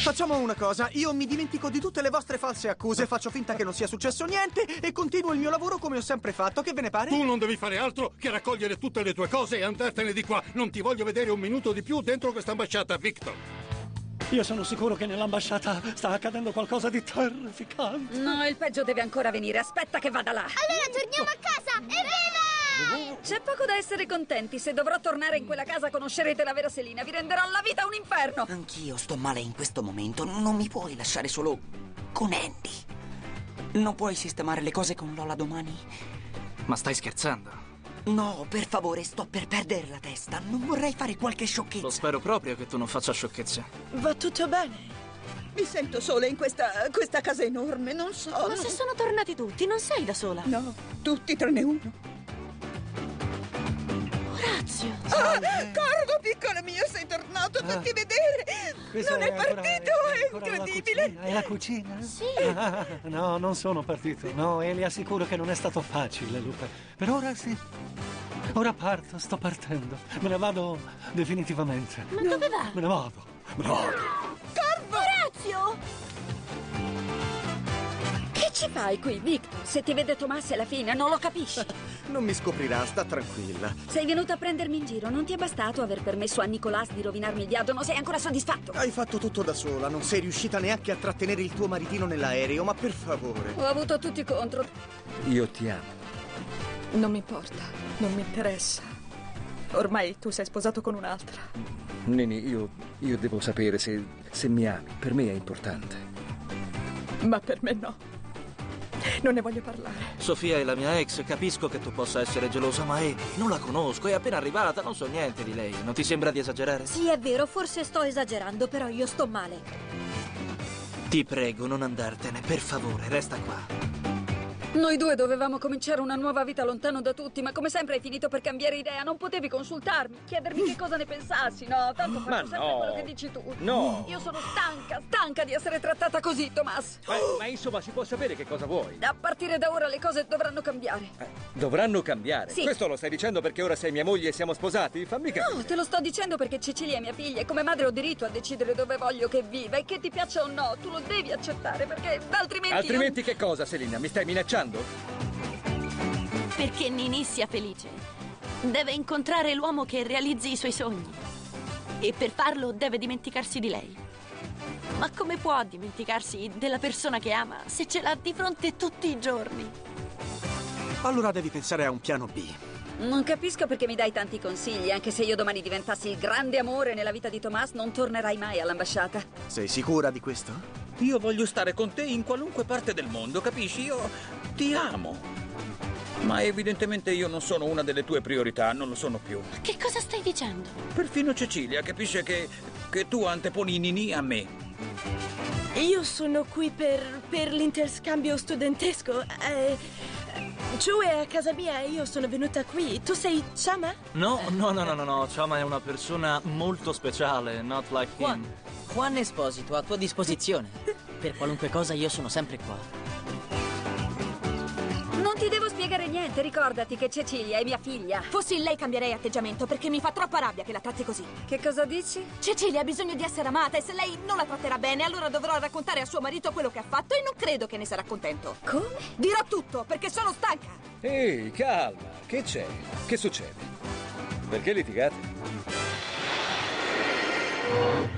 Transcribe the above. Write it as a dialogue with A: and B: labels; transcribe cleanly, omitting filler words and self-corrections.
A: Facciamo una cosa, io mi dimentico di tutte le vostre false accuse, faccio finta che non sia successo niente e continuo il mio lavoro come ho sempre fatto. Che ve ne pare?
B: Tu non devi fare altro che raccogliere tutte le tue cose e andartene di qua. Non ti voglio vedere un minuto di più dentro questa ambasciata, Victor.
C: Io sono sicuro che nell'ambasciata sta accadendo qualcosa di terrificante.
D: No, il peggio deve ancora venire. Aspetta che vada là.
E: Allora torniamo a casa! Evviva!
D: C'è poco da essere contenti. Se dovrò tornare in quella casa conoscerete la vera Selina. Vi renderò la vita un inferno.
F: Anch'io sto male in questo momento. Non mi puoi lasciare solo con Andy. Non puoi sistemare le cose con Lola domani?
G: Ma stai scherzando?
F: No, per favore, sto per perdere la testa. Non vorrei fare qualche sciocchezza.
G: Lo spero proprio che tu non faccia sciocchezze.
H: Va tutto bene? Mi sento sola in questa casa enorme, non so.
E: Ma se sono tornati tutti, non sei da sola?
H: No, tutti tranne uno.
E: Orazio!
H: Ah, Corvo, piccolo mio, sei tornato, fatti vedere! Non è partito, è incredibile!
C: È la cucina?
E: Sì.
C: No, non sono partito. No, e le assicuro che non è stato facile, Luca. Per ora sì. Ora parto, sto partendo. Me ne vado definitivamente.
E: Ma dove va?
C: Me ne vado. Me ne vado.
H: Corvo!
E: Orazio!
D: Che ci fai qui, Victor? Se ti vede Tomas è la fine, non lo capisci.
A: Non mi scoprirà, sta tranquilla.
D: Sei venuto a prendermi in giro. Non ti è bastato aver permesso a Nicolas di rovinarmi il viaggio? Non sei ancora soddisfatto?
A: Hai fatto tutto da sola, non sei riuscita neanche a trattenere il tuo maritino nell'aereo, ma per favore.
D: Ho avuto tutti contro.
I: Io ti amo.
H: Non mi importa, non mi interessa. Ormai tu sei sposato con un'altra.
I: Nini, io devo sapere se mi ami. Per me è importante.
H: Ma per me no. Non ne voglio parlare.
G: Sofia è la mia ex, capisco che tu possa essere gelosa, ma non la conosco, è appena arrivata, non so niente di lei. Non ti sembra di esagerare?
E: Sì, è vero, forse sto esagerando, però io sto male.
G: Ti prego, non andartene, per favore, resta qua.
D: Noi due dovevamo cominciare una nuova vita lontano da tutti, ma come sempre hai finito per cambiare idea. Non potevi consultarmi, chiedermi che cosa ne pensassi. No, tanto faccio sempre quello che dici tu.
I: No!
D: Io sono stanca di essere trattata così, Tomas.
I: Ma insomma, si può sapere che cosa vuoi?
D: A partire da ora le cose dovranno cambiare.
I: Dovranno cambiare?
D: Sì.
I: Questo lo stai dicendo perché ora sei mia moglie e siamo sposati? Fammi capire.
D: No, te lo sto dicendo perché Cecilia è mia figlia e come madre ho diritto a decidere dove voglio che viva e che ti piaccia o no. Tu lo devi accettare perché altrimenti...
I: Altrimenti che cosa, Selina? Mi stai minacciando?
E: Perché Nini sia felice, deve incontrare l'uomo che realizzi i suoi sogni. E per farlo deve dimenticarsi di lei. Ma come può dimenticarsi della persona che ama se ce l'ha di fronte tutti i giorni?
A: Allora devi pensare a un piano B.
D: Non capisco perché mi dai tanti consigli. Anche se io domani diventassi il grande amore nella vita di Tomas, non tornerai mai all'ambasciata.
A: Sei sicura di questo?
J: Io voglio stare con te in qualunque parte del mondo, capisci? Io ti amo. Ma evidentemente io non sono una delle tue priorità, non lo sono più.
E: Che cosa stai dicendo?
J: Perfino Cecilia capisce che tu anteponi Nini a me.
H: Io sono qui per l'interscambio studentesco. Joe è a casa mia e io sono venuta qui. Tu sei Chama?
G: No. Chama è una persona molto speciale, not like him.
K: Juan Esposito, a tua disposizione. Per qualunque cosa io sono sempre qua.
D: Non ti devo spiegare niente, ricordati che Cecilia è mia figlia.
E: Fossi lei cambierei atteggiamento perché mi fa troppa rabbia che la tratti così.
D: Che cosa dici?
E: Cecilia ha bisogno di essere amata e se lei non la tratterà bene allora dovrò raccontare a suo marito quello che ha fatto e non credo che ne sarà contento.
D: Come?
E: Dirò tutto perché sono stanca.
I: Ehi, calma. Che c'è? Che succede? Perché litigate?